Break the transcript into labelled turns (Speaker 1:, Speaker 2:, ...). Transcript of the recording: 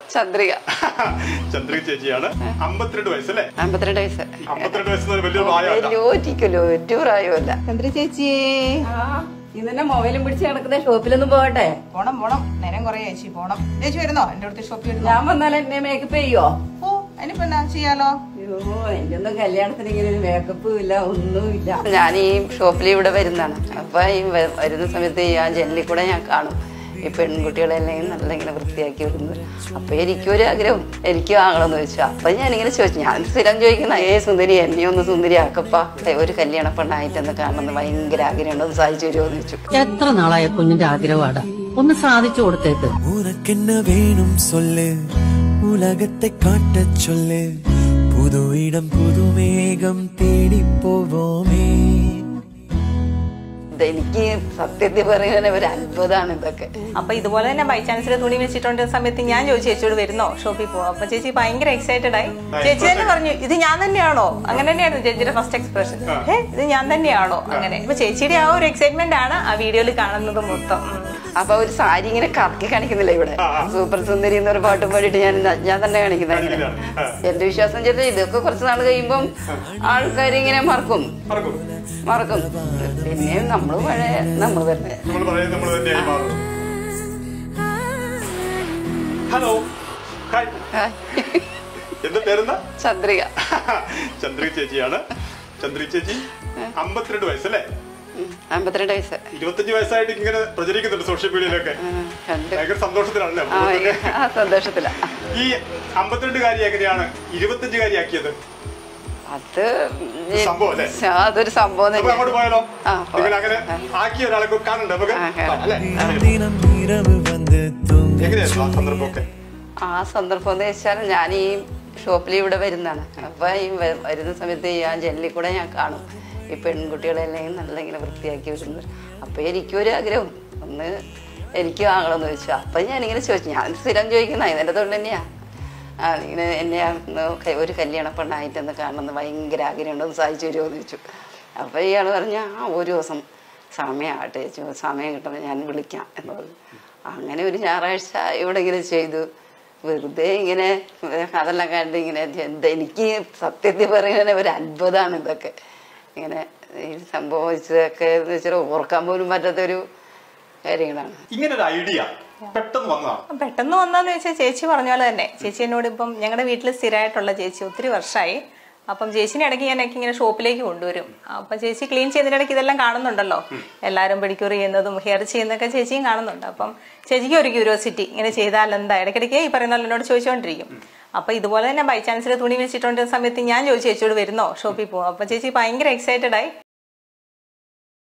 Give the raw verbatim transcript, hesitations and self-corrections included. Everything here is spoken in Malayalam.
Speaker 1: ചന്ദ്രിക.
Speaker 2: ചന്ദ്രിക ചേച്ചിയാണ്. അമ്പത്തിരണ്ട് വയസ്സല്ലേ?
Speaker 1: അമ്പത്തിരണ്ട് വയസ്സ്.
Speaker 2: അമ്പത്തിരണ്ട് വയസ്സ് വലിയ പ്രായമല്ല.
Speaker 1: ഒറ്റ പ്രായമല്ല.
Speaker 3: ചന്ദ്ര ചേച്ചി
Speaker 1: ഇന്നെ മൊബൈലും പിടിച്ച് നടക്കുന്ന ഷോപ്പിലൊന്നും പോകട്ടെ?
Speaker 3: പോണം പോണം നേരം കൊറേ ചേച്ചി പോണം. ചേച്ചി വരുന്നോ എന്റെ അടുത്ത് ഷോപ്പിൽ വരുന്നോ?
Speaker 1: ഞാൻ വന്നാൽ എന്നെ മേക്കപ്പ് ചെയ്യോ?
Speaker 3: ഓ അതിനിപ്പോ എന്നാ ചെയ്യാലോ?
Speaker 1: അയ്യോ എന്റെ ഒന്നും കല്യാണത്തിന് ഇങ്ങനെ ഒരു മേക്കപ്പും ഇല്ല ഒന്നുമില്ല. ഞാൻ ഈ ഷോപ്പിൽ ഇവിടെ വരുന്നതാണ്. അപ്പൊ ഈ വരുന്ന സമയത്ത് ആ ജനലിൽ കൂടെ ഞാൻ കാണും ഈ പെൺകുട്ടികളെല്ലാം നല്ല ഇങ്ങനെ വൃത്തിയാക്കി വരുന്നത്. അപ്പൊ എനിക്കൊരു ആഗ്രഹം എനിക്കും ആകണമെന്ന് ചോദിച്ചു. അപ്പൊ ഞാനിങ്ങനെ ചോദിച്ചു, ഞാൻ സ്ഥിരം ചോദിക്കുന്ന ഏ സുന്ദരി എന്നെ ഒന്ന് സുന്ദരി ആക്കപ്പ ഒരു കല്യാണ പെണ്ണായിട്ടൊന്ന് കാണണമെന്ന് ഭയങ്കര ആഗ്രഹമുണ്ട്, ഒന്ന് സാധിച്ചു തരുമോ എന്ന് ചോദിച്ചു.
Speaker 4: എത്ര നാളായ കുഞ്ഞിന്റെ ആഗ്രഹമാണ്, ഒന്ന് സാധിച്ചു കൊടുത്തേക്ക്.
Speaker 5: വേണം സൊല്ല് ഉലകത്തെ കാട്ട ചൊല്ല് പുതു ഇടം പുതുമേഘം തേടിപ്പോവോമേ.
Speaker 1: എനിക്ക് സത്യത്തിൽ പറയുന്ന ഒരു അത്ഭുതമാണ് ഇതൊക്കെ.
Speaker 6: അപ്പൊ ഇതുപോലെ തന്നെ ബൈ ചാൻസിൽ തുണി വെച്ചിട്ടുണ്ട് സമയത്ത് ഞാൻ ചോദിച്ചു ചേച്ചിയോട് വരുന്നോ ഷോപ്പിൽ പോവാം. അപ്പൊ ചേച്ചി ഭയങ്കര എക്സൈറ്റഡ് ആയി. ചേച്ചി തന്നെ പറഞ്ഞു ഇത് ഞാൻ തന്നെയാണോ? അങ്ങനെ തന്നെയായിരുന്നു ചേച്ചിയുടെ ഫസ്റ്റ് എക്സ്പ്രഷൻ. ഏ ഇത് ഞാൻ തന്നെയാണോ? അങ്ങനെ അപ്പൊ ചേച്ചിയുടെ ആ ഒരു എക്സൈറ്റ്മെന്റ് ആണ് ആ വീഡിയോയിൽ കാണുന്നത് മൊത്തം.
Speaker 1: അപ്പൊ ഒരു സാരി ഇങ്ങനെ കറക്കി കാണിക്കുന്നില്ല ഇവിടെ, സൂപ്പർ സുന്ദരി എന്നൊരു പാട്ടും പാടിയിട്ട് ഞാൻ ഞാൻ തന്നെ കാണിക്കുന്നത്. എന്റെ വിശ്വാസം ചെയ്ത് ഇതൊക്കെ കുറച്ച് നാൾ കഴിയുമ്പം ആൾക്കാരിങ്ങനെ മറക്കും മറക്കും പിന്നെ നമ്മള് പഴയ നമ്മൾ തന്നെ.
Speaker 2: ഹലോ എന്താ പേരെന്താ?
Speaker 1: ചന്ദ്രിക.
Speaker 2: ചന്ദ്രിക ചേച്ചിയാണ്. ചന്ദ്രിക ചേച്ചി അമ്പത്തിരണ്ട് വയസ്സല്ലേ?
Speaker 1: അമ്പത്തിരണ്ട് വയസ്സ്.
Speaker 2: ഇരുപത്തഞ്ച് വയസ്സായിട്ട് ഇങ്ങനെ പ്രചരിക്കുന്നുണ്ട് സോഷ്യൽ മീഡിയയിലൊക്കെ. ഭയങ്കര സന്തോഷത്തിലാണല്ലേ?
Speaker 1: സന്തോഷത്തില.
Speaker 2: ഈ അമ്പത്തിരണ്ടുകാരി എങ്ങനെയാണ് ഇരുപത്തഞ്ചുകാരിയാക്കിയത്?
Speaker 1: അത്
Speaker 2: സംഭവം അല്ലേ?
Speaker 1: അതൊരു സംഭവം.
Speaker 2: അങ്ങോട്ട് പോയാലോ? അങ്ങനെ ആക്കിയ ഒരാളെ കാണണ്ടേ നമുക്ക്? എങ്ങനെയായിരുന്നു ആ സന്ദർഭമൊക്കെ?
Speaker 1: ആ സന്ദർഭം എന്ന് വെച്ചാൽ ഞാൻ ഈ ഷോപ്പിൽ ഇവിടെ വരുന്നതാണ്. അപ്പൊ ഈ വരുന്ന സമയത്ത് ആ ജനലിൽ കൂടെ ഞാൻ കാണും ഈ പെൺകുട്ടികളെല്ലാം നല്ല ഇങ്ങനെ വൃത്തിയാക്കി വരുന്നത്. അപ്പൊ എനിക്കൊരു ആഗ്രഹം ഒന്ന് എനിക്കും ആകണമെന്ന് ചോദിച്ചു. അപ്പൊ ഞാനിങ്ങനെ ചോദിച്ചു, ഞാൻ സ്ഥിരം ചോദിക്കുന്ന ഇതിൻ്റെ തൊണ്ട് തന്നെയാ ഇങ്ങനെ എന്നെ ഒരു കല്യാണ പെണ്ണായിട്ടൊന്ന് കാണണമെന്ന് ഭയങ്കര ആഗ്രഹമുണ്ട്, ഒന്ന് സാധിച്ചു തരുമോ എന്ന് ചോദിച്ചു. അപ്പൊ ഇയാൾ പറഞ്ഞ ആ ഒരു ദിവസം സമയമാകട്ടെ ചോദിച്ചു, സമയം കിട്ടുമ്പോൾ ഞാൻ വിളിക്കാം എന്ന് പറഞ്ഞു. അങ്ങനെ ഒരു ഞായറാഴ്ച ഇവിടെ ഇങ്ങനെ ചെയ്തു. വെറുതെ ഇങ്ങനെ അതെല്ലാം കണ്ട് ഇങ്ങനെ എനിക്ക് സത്യത്തിൽ പറയുന്ന ഒരു അത്ഭുതമാണ് ഇതൊക്കെ. ഇങ്ങനെ ഈ സംഭവിച്ചതൊക്കെ എന്ന് വെച്ചാൽ ഓർക്കാൻ പോലും പറ്റാത്തൊരു കാര്യങ്ങളാണ്.
Speaker 2: ഇങ്ങനെ ഒരു ഐഡിയ പെട്ടെന്ന് വന്നതാണ്.
Speaker 6: പെട്ടെന്ന് വന്നാന്ന് വെച്ചാൽ ചേച്ചി പറഞ്ഞ പോലെ തന്നെ ചേച്ചി എന്നോട് ഇപ്പം ഞങ്ങളുടെ വീട്ടിൽ സ്ഥിരമായിട്ടുള്ള ചേച്ചി ഒത്തിരി വർഷമായി. അപ്പം ചേച്ചിനെ ഇടയ്ക്ക് ഞാനൊക്കെ ഇങ്ങനെ ഷോപ്പിലേക്ക് കൊണ്ടുവരും. അപ്പം ചേച്ചി ക്ലീൻ ചെയ്യുന്നതിനിടയ്ക്ക് ഇതെല്ലാം കാണുന്നുണ്ടല്ലോ, എല്ലാവരും പെഡിക്യൂർ ചെയ്യുന്നതും ഹെയർ ചെയ്യുന്നതൊക്കെ ചേച്ചിയും കാണുന്നുണ്ട്. അപ്പം ചേച്ചിക്ക് ഒരു ക്യൂരിയോസിറ്റി ഇങ്ങനെ ചെയ്താൽ എന്താ ഇടയ്ക്കിടയ്ക്ക് ഈ പറയുന്ന എന്നോട് ചോദിച്ചുകൊണ്ടിരിക്കും. അപ്പൊ ഇതുപോലെ തന്നെ ബൈ ചാൻസിൽ തുണി വെച്ചിട്ടുണ്ട് സമയത്ത് ഞാൻ ചോദിച്ചു ചേച്ചിയോട് വരുന്നോ ഷോപ്പിൽ പോവാം. അപ്പൊ ചേച്ചി ഭയങ്കര എക്സൈറ്റഡ് ആയി.